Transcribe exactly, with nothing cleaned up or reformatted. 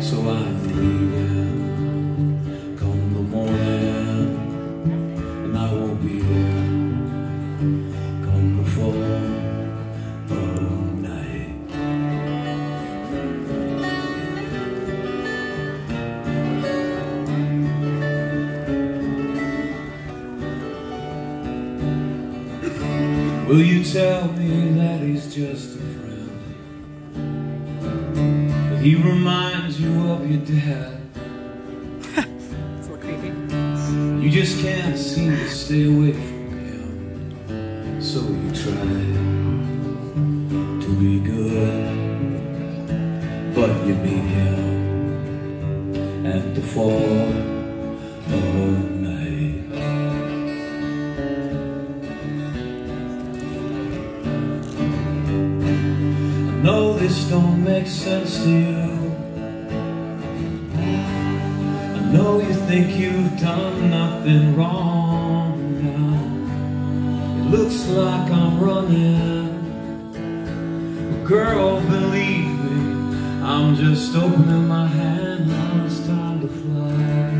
So I'm leaving come the morning, and I won't be there come the fall of night. Will you tell me that he's just a friend, that he reminds you of your dad? So creepy. You just can't seem to stay away from him, so you try to be good, but you meet him at the fall of night. I know this don't make sense to you. I know you think you've done nothing wrong now. It looks like I'm running, but girl, believe me, I'm just opening my hand. Now it's time to fly.